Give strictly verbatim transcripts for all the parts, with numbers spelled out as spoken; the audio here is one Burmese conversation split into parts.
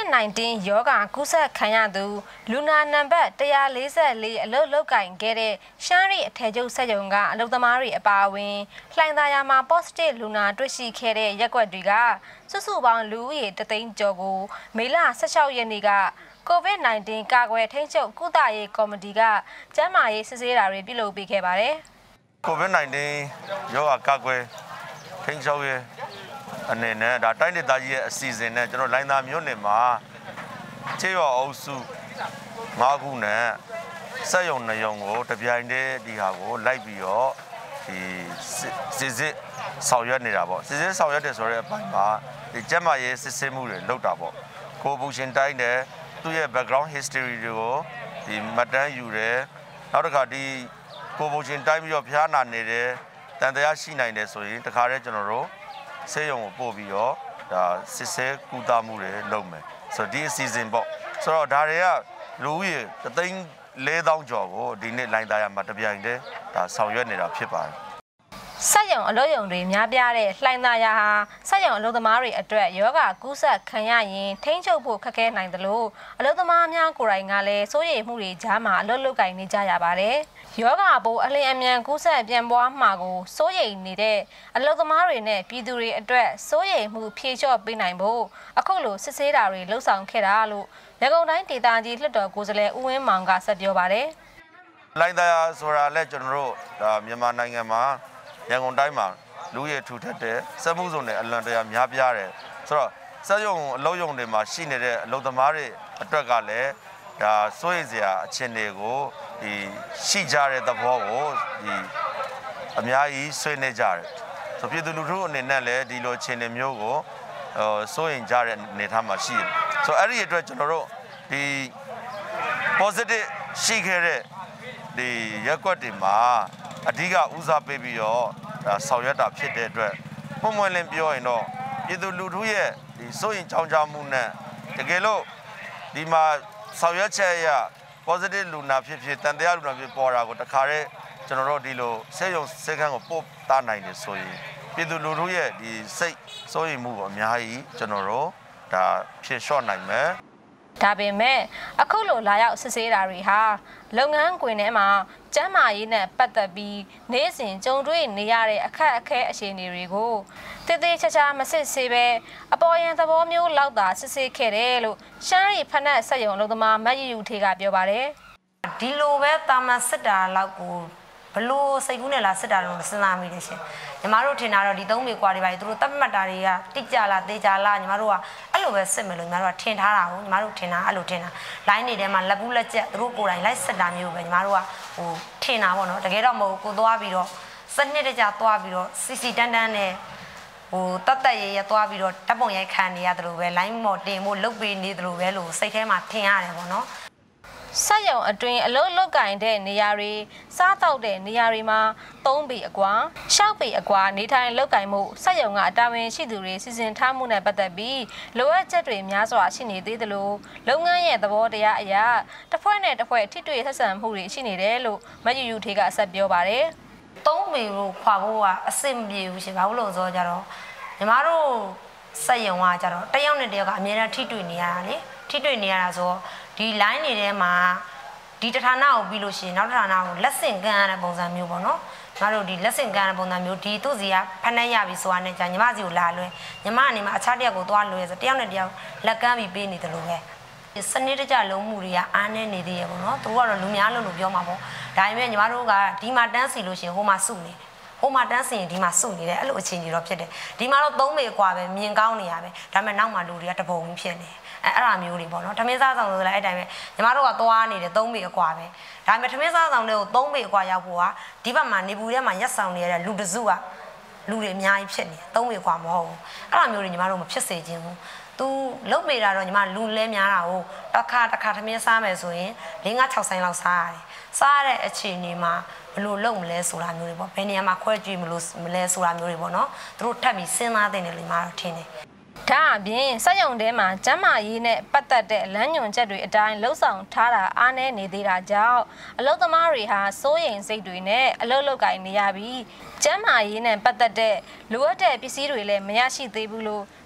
COVID สิบเก้า ရောဂါကူးစက်ခံရသူလူနာနံပါတ်one forty-fourအလုပ်လုပ်ကင်ခဲ့တဲ့ရှမ်းရီအထည်ချုပ်စက်ရုံကအလုပ်သမားတွေအပါအဝင်လှိုင်သာယာမှာ positive လူနာတွေ့ရှိခဲ့တဲ့ရက်ကွက်တွေကစုစုပေါင်းလူဦးရေတစ်သိန်းကျော်ကိုမေလsixteenရက်နေ့က COVID 19 ကာကွယ်ထိန်းချုပ်ကုသရေးကော်မတီကကျန်းမာရေးစစ်ဆေးတာတွေပြုလုပ်ပေးခဲ့ပါတယ်။ COVID nineteen ရောဂါကာကွယ်ထိန်းချုပ်ရေးအနေနဲ့ဒါတိုင်းဒေသကြီးရဲ့အစီအစဉ်နဲ့ကျွန်တော်လိုင်းသားမြို့နယ်မှာခြေရောအုပ်စုfiveခုနဲ့စက်ရုံနှစ်ရုံကိုတပြိုင်တည်းဒီဟာကိုလိုက်ပြီးတော့ဒီစစ်စစ်ဆောင်ရွက်နေတာပေါ့စစ်စစ်ဆောင်ရွက်တယ်ဆိုတဲ့အပိုင်းမှာဒီကျန်းမာရေးစစ်ဆေးမှုတွေလုပ်တာပေါ့ကိုပူရှင်တိုင်းတဲ့သူ့ရဲ့ background history တွေကိုဒီမှတ်တမ်းယူတယ်နောက်တစ်ခါဒီကိုပူရှင်တိုင်းပြီးတော့ဖျားနာနေတယ်တန်တရားရှိနိုင်တယ်ဆိုရင်တခါတည်းကျွန်တော်တို့ဆေးရုံကိုပို့ပြီးတော့ဒါစစ်ဆေးကုသမှုတွေလုပ်မယ်ဆိုတော့ဒီအစီအစဉ်ပေါ့ဆိုတော့ဒါတွေကလူဦးရေတစ်သိန်းလေးသောင်းကျော်ကိုဒီနေ့လိုင်းသားရမှာတပြိုင်တည်းဒါဆောင်ရွက်နေတာဖြစ်ပါတယ်စက်ရုံအလုပ်ရုံတွေများပြားတဲ့လှိုင်သာယာဟာစက်ရုံအလုပ်သမားတွေအတွက်ယောဂကူးစက်ခံရရင်ထိန်းချုပ်ဖို့ခက်ခဲနိုင်တယ်လို့အလုပ်သမားများကိုယ်တိုင်ကလည်းစိုးရိမ်မှုတွေကြားမှာအလုပ်လုပ်ကင်နေကြရပါတယ်။ယောဂပိုးအလင်းအမြန်ကူးစက်ပြန့်ပွားမှာကိုစိုးရိမ်နေတဲ့အလုပ်သမားတွေနဲ့ပြည်သူတွေအတွက်စိုးရိမ်မှုဖြေလျှော့ပေးနိုင်ဖို့အခုလိုစစ်ဆေးတာတွေလှုပ်ဆောင်ခဲ့တာလို့ရန်ကုန်တိုင်းဒေသကြီးလွှတ်တော်ကိုယ်စားလှယ်ဦးဝင်းမောင်ကဆက်ပြောပါတယ်။လှိုင်သာယာဆိုတာလည်းကျွန်တော်တို့ဒါမြန်မာနိုင်ငံမှာရန်ကုန်တိုင်းမှာလူရထူထပ်တဲ့စက်မှုစုံတွေအလွန်တရာများပြားတယ်ဆိုတော့စက်ရုံအလုပ်ရုံတွေမှာရှိနေတဲ့အလုပ်သမားတွေအတွက်ကလည်းဒါစိုးရိမ်စရာအခြေအနေကိုဒီရှိကြတဲ့သဘောကိုဒီအများကြီးဆွေးနွေးကြတယ်ဆိုပြည်သူလူထုအနေနဲ့လည်းဒီလိုအခြေအနေမျိုးကိုဟိုစိုးရိမ်ကြတဲ့အနေအထားမှာရှိတယ်ဆိုအဲ့ဒီအတွက်ကျွန်တော်တို့ဒီ positive ရှိခဲ့တဲ့ဒီရက်ကွက်တွေမှာအဓိကဦးစားပေးပြီးတော့ဒါဆောင်ရွက်တာဖြစ်တဲ့အတွက်ပုံမှန်လင်းပြောရင်တော့ပြည်သူလူထုရဲ့ဒီစိုးရင်ကြောင်းကြမှုနဲ့တကယ်လို့ဒီမှာဆောင်ရွက်ချက်ရ positive လူနာဖြစ်ဖြစ်တန်တရားလူနာဖြစ်ပေါ်တာကိုတခါတည်းကျွန်တော်တို့ဒီလိုဆေးရုံဆေးခန်းကိုပို့သားနိုင်တယ်ဆိုရင်ပြည်သူလူထုရဲ့ဒီစိတ်စိုးရိမ်မှုကိုအများကြီးကျွန်တော်တို့ဒါဖြေလျှော့နိုင်မယ်ဒါပေမဲ့အခုလိုလာရောက်စစ်ဆေးတာတွေဟာလုပ်ငန်းခွင်ထဲမှာကျန်းမာရေးနဲ့ပတ်သက်ပြီးနေ့စဉ်ကြုံတွေ့နေရတဲ့အခက်အခဲအခြေအနေတွေကိုတည်တည်ချာချာမစစ်ဆေးပဲအပေါ်ယံသဘောမျိုးလောက်သာစစ်ဆေးခဲ့တယ်လို့ရှမ်းရီဖက်နက်စက်ရုံအလုပ်သမားမတ်ယူထေကပြောပါတယ်ဒီလိုပဲတာမန်စစ်တာလောက်ကိုဘလို့စိတ်ကူးနဲ့လာစစ်တာလို့စဉ်းစားမိတယ်ရှင်ညီမတို့ထင်တာတော့ဒီသုံးပေကွာတွေပါသူတို့တတ်မှတ်တာတွေကတိကျလားသေချာလားညီမတို့ကအဲ့လိုပဲစစ်မယ်လို့ညီမတို့ကထင်ထားတာကိုညီမတို့ထင်တာအဲ့လိုထင်တာလိုင်းနေထဲမှာလက်ဘူးလက်ကျက်သူတို့ကိုယ်တိုင်လိုက်စစ်တာမျိုးပဲညီမတို့ကဟိုထင်တာပေါ့နော်တကယ်တော့မဟုတ်ကိုသွားပြီးတော့စနစ်တကျသွားပြီးတော့စီစီတန်းတန်းနဲ့ဟိုတတ်တတ်ရရသွားပြီးတော့တပ်ပုံရိုက်ခံနေရတယ်လို့ပဲလိုင်းမော်တင်ဖို့လုပ်ပေးနေတယ်လို့ပဲလို့စိတ်ထဲမှာထင်ရတယ်ပေါ့နော်စက်ရုံအတွင်းအလုပ်လုပ်ကင်တဲ့နေရာတွေစားတောက်တဲ့နေရာတွေမှာသုံးပေအကွာရှောက်ပေအကွာနေထိုင်လုပ်ကင်မှုစက်ရုံကတာဝန်ရှိသူတွေစီစဉ်ထားမှုနဲ့ပတ်သက်ပြီးလိုအပ်ချက်တွေများစွာရှိနေသေးတယ်လို့လုပ်ငန်းရဲ့သဘောတရားအရတစ်ဖွဲ့နဲ့တစ်ဖွဲ့ထိတွေ့ဆက်ဆံမှုတွေရှိနေတယ်လို့မယူယူထေကဆက်ပြောပါတယ်သုံးပေကိုခွာဖို့ကအဆင်မပြေဘူးရှင်ဘာလို့လဲဆိုတော့ကြတော့ညီမတို့စက်ရုံကကြတော့တယောက်နဲ့တယောက်ကအများအားထိတွေ့နေရတာလေထိတွေ့နေရတာဆိုဒီ line တွေထဲမှာဒီတဌာနကိုပြီးလို့ရှိရင်နောက်တဌာနကိုလက်ဆင့်ကမ်းရတဲ့ပုံစံမျိုးပေါ့နော်ညီမတို့ဒီလက်ဆင့်ကမ်းရတဲ့ပုံစံမျိုးဒီသူ့စီကဖက်နှက်ရပြီဆိုတာနဲ့ကြာညီမစီကိုလာလွဲညီမအနေမှာအခြားတယောက်ကိုသွားလွဲဆိုတယောက်နဲ့တယောက်လက်ကမ်းပြီးပေးနေတယ်လို့ပဲစနစ်တကျလုံးမှုတွေကအားနေနေသေးရပေါ့နော်သူတို့ကတော့လူများလို့လို့ပြောမှာပေါ့ဒါပေမဲ့ညီမတို့ကဒီမှာတန်းစီလို့ရှိရင်ဟိုမှာစုနေဟိုမှာတန်းစီရင်ဒီမှာစုနေတယ်အဲ့လိုအခြေအနေတော့ဖြစ်တယ်ဒီမှာတော့သုံးပေกว่าပဲမြင်ကောင်းနေရပဲဒါပေမဲ့နောက်မှာလူတွေကတပုံကြီးဖြစ်နေအဲအဲ့အမျိုးတွေပေါ့နော်ထမင်းစားဆောင်ဆိုလည်းအဲ့တိုင်းပဲညီမတို့ကသွားနေတယ်သုံးပေအကွာပဲဒါပေမဲ့ထမင်းစားဆောင်တွေကိုသုံးပေအကွာရောက်ဖို့ကဒီဘက်မှာနေပူထဲမှာရက်ဆောင်နေရတဲ့လူတစုကလူတွေအများကြီးဖြစ်နေသုံးပေအကွာမဟုတ်ဘူးအဲ့အမျိုးတွေညီမတို့မဖြစ်စေချင်ဘူးသူလုတ်ပေတာတော့ညီမလူလဲများတာကိုတစ်ခါတစ်ခါထမင်းစားမယ်ဆိုရင်၄၅၆ဆိုင်လောက်စားရတယ်စားရတဲ့အခြေအနေမှာဘလို့လုံမလဲဆိုတာမျိုးတွေပေါ့ဘယ်နေရာမှာခွဲကြည့်မလို့မလဲဆိုတာမျိုးတွေပေါ့နော်သူတို့ထပ်ပြီးစဉ်းစားတဲ့နေလို့ညီမတို့ထင်တယ်ဒါအပြင်စက်ရုံထဲမှာကျန်းမာရေးနဲ့ပတ်သက်တဲ့လမ်းညွှန်ချက်တွေအတိုင်းလှုပ်ဆောင်ထားတာအားနည်းနေသေးတာကြောင့်အလုပ်သမားတွေဟာစိုးရိမ်စိတ်တွေနဲ့အလုပ်လုပ်ကိုင်နေရပြီးကျန်းမာရေးနဲ့ပတ်သက်တဲ့လိုအပ်တဲ့ပစ္စည်းတွေလည်းမရရှိသေးဘူးလို့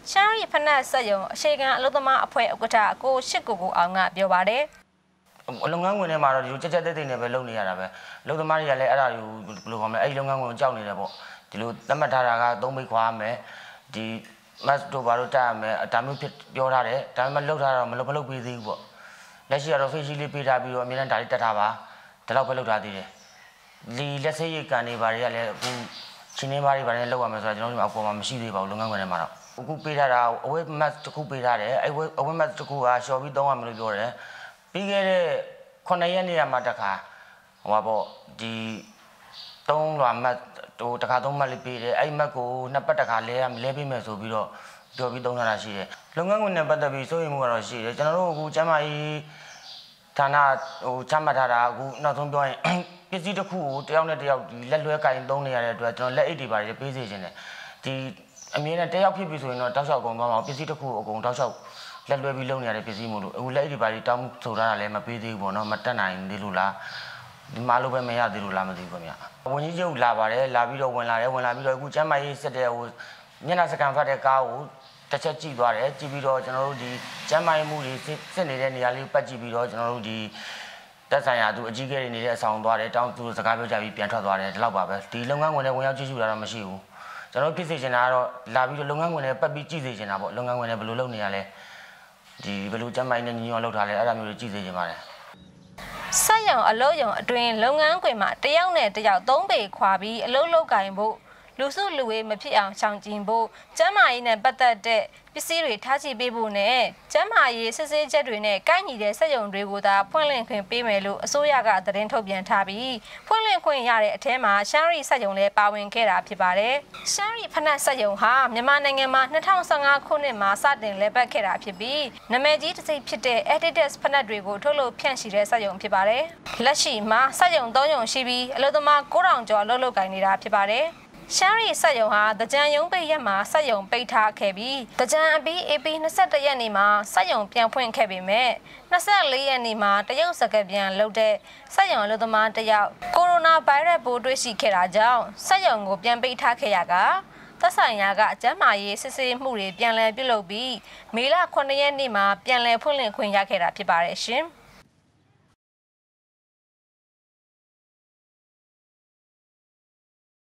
ရှမ်းရီဖနက်ဆက်ယုံအခြေခံအလုပ်သမားအဖွဲ့ဥက္ကဋ္ဌကိုရှစ်ကိုကိုအောင်ကပြောပါတယ်အလုပ်ငန်းဝင်ထဲမှာတော့ဒီလိုကြက်ကြက်တိတ်တိတ်နဲ့ပဲလုပ်နေရတာပဲအလုပ်သမားတွေကလည်းအဲ့ဒါကိုဘယ်လိုခေါ်မလဲအဲ့ဒီလုပ်ငန်းဝင်ကိုကြောက်နေတယ်ပေါ့ဒီလိုသတ်မှတ်ထားတာကသုံးဘိတ်ခွာရမယ်ဒီမတ်တို့ဘာလို့တက်ရမယ်ဒါမျိုးဖြစ်ပြောထားတယ်ဒါပေမဲ့လုပ်ထားတာတော့မလုပ်မလုပ်ပေးသေးဘူးပေါ့လက်ရှိကတော့ face လေးပေးထားပြီးတော့အမြဲတမ်းဒါလေးတက်ထားပါဒါတော့ပဲလုပ်ထားသေးတယ်ဒီလက်စေးရိတ်ကန်နေပါတွေကလည်းအခုချင်းနေပါတွေပါတွေလောက်ရမယ်ဆိုတော့ကျွန်တော်တို့အပေါ်မှာမရှိသေးပါဘူးလုပ်ငန်းခွင်ထဲမှာတော့အခုပေးထားတာအဝဲမတ်တစ်ခုပေးထားတယ်အဲ့အဝဲမတ်တစ်ခုကရှော်ပြီးသုံးရမယ်လို့ပြောတယ်ပြီးခဲ့တဲ့ခုနှစ်ရက်နေ့မှတစ်ခါဟိုပါပေါ့ဒီသုံးလွာမတ်ဟိုတစ်ခါသုံးမတ်လေးပေးတယ်အဲ့မတ်ကိုနှစ်ပတ်တစ်ခါလဲရလဲပေးမယ်ဆိုပြီးတော့ပြောပြီးသုံးထားတာရှိတယ်လုပ်ငန်းခွင်နဲ့ပတ်သက်ပြီးစိုးရိမ်မှုကတော့ရှိတယ်ကျွန်တော်တို့အခုကျမ်းမာရေးဌာနဟိုချမှတ်ထားတာအခုနောက်ဆုံးပြောရင်ပစ္စည်းတစ်ခုကိုတယောက်နဲ့တယောက်ဒီလက်လွဲကင်သုံးနေရတဲ့အတွက်ကျွန်တော်လက်အိတ်တွေပါပေးစေခြင်းတယ်ဒီအမြဲတမ်းတယောက်ဖြစ်ပြီဆိုရင်တော့တောက်လျှောက်ကုန်သွားမှာပစ္စည်းတစ်ခုကိုအကုန်တောက်လျှောက်လက်လွဲပြီးလုပ်နေရတဲ့ပစ္စည်းမို့လို့အခုလက်အိတ်တွေပါတောင်းဆိုထားတာလည်းမပေးသေးဘူးပေါ့နော်မတက်နိုင်သေးလို့လားဒီမှာလို့ပဲမရသေးလို့လားမသိဘူးခင်ဗျဝန်ကြီးချုပ်လာပါတယ်လာပြီးတော့ဝင်လာတယ်ဝင်လာပြီးတော့အခုကျမ်းမာရေးစက်တဲ့ဟိုမျက်နှာစကန်ဖတ်တဲ့ကားကိုတစ်ချက်ကြည့်သွားတယ်ကြည့်ပြီးတော့ကျွန်တော်တို့ဒီကျမ်းမာရေးမှုတွေစစ်နေတဲ့နေရာလေးပတ်ကြည့်ပြီးတော့ကျွန်တော်တို့ဒီတက်ဆိုင်ရာသူအကြီးကဲတွေနေတဲ့အဆောင်သွားတယ်တောင်းသူစကားပြောကြပြီးပြန်ထွက်သွားတယ်ဒီလောက်ပါပဲဒီလုပ်ငန်းဝင်တွေဝင်ရောက်ကြည့်ရှုတာတော့မရှိဘူးကျွန်တော်ဖြစ်စေချင်တာကတော့လာပြီးတော့လုပ်ငန်းဝင်တွေပတ်ပြီးကြည့်စေချင်တာပေါ့လုပ်ငန်းဝင်တွေဘယ်လိုလုပ်နေရလဲဒီဘယ်လိုကျမ်းမာရေးနဲ့ညီညွတ်လုပ်ထားလဲအဲ့ဒါမျိုးတွေကြည့်စေချင်ပါတယ်ဆက်ယုံအလုပ်ယုံအတွင်းလုပ်ငန်းခွင်မှာတယောက်နဲ့တယောက်သုံးပေခွာပြီးအလုပ်လုပ်ကင်ဖို့လူစုလူဝေးမဖြစ်အောင်ရှောင်ကျဉ်ဖို့ကျန်းမာရေးနဲ့ပတ်သက်တဲ့ပစ္စည်းတွေထားရှိပေးဖို့နဲ့ကျန်းမာရေးစစ်ဆေးချက်တွေနဲ့ကိုက်ညီတဲ့စက်ယုံတွေကိုသာဖွင့်လှစ်ခွင့်ပေးမယ်လို့အစိုးရကသတင်းထုတ်ပြန်ထားပြီးဖွင့်လှစ်ခွင့်ရတဲ့အထဲမှာရှမ်းရီစက်ယုံလည်းပါဝင်ခဲ့တာဖြစ်ပါတယ်။ရှမ်းရီဖနက်စက်ယုံဟာမြန်မာနိုင်ငံမှာ၂၀၁၅ခုနှစ်မှာစတင်လည်ပတ်ခဲ့တာဖြစ်ပြီးနာမည်ကြီးတစ်စိတ်ဖြစ်တဲ့ Adidas ဖနက်တွေကိုထုတ်လုပ်ဖြန့်ချိတဲ့စက်ယုံဖြစ်ပါတယ်။လက်ရှိမှာစက်ယုံသုံးယုံရှိပြီးအလုပ်သမား၉ထောင်ကျော်အလုပ်လုပ်ကိုင်နေတာဖြစ်ပါတယ်။ရှမ်းရီစက်ယုံဟာတကြံယုံပိတ်ရက်မှာစက်ယုံပိတ်ထားခဲ့ပြီးတကြံအပြီး အေပီ၂၁ရက်နေ့မှာစက်ယုံပြန်ဖွင့်ခဲ့ပေမဲ့၂၄ရက်နေ့မှာတရုတ်စကပြန်လုပ်တဲ့စက်ယုံအလုပ်သမားတယောက်ကိုရိုနာဗိုင်းရပ်စ်ပိုးတွေ့ရှိခဲ့တာကြောင့်စက်ယုံကိုပြန်ပိတ်ထားခဲ့ရကသက်ဆိုင်ရာကအကျန်းမာရေးစစ်ဆေးမှုတွေပြန်လည်ပြုလုပ်ပြီးမေလခုနှစ်ရက်နေ့မှာပြန်လည်ဖွင့်လှစ်ခွင့်ရခဲ့တာဖြစ်ပါတယ်ရှင်။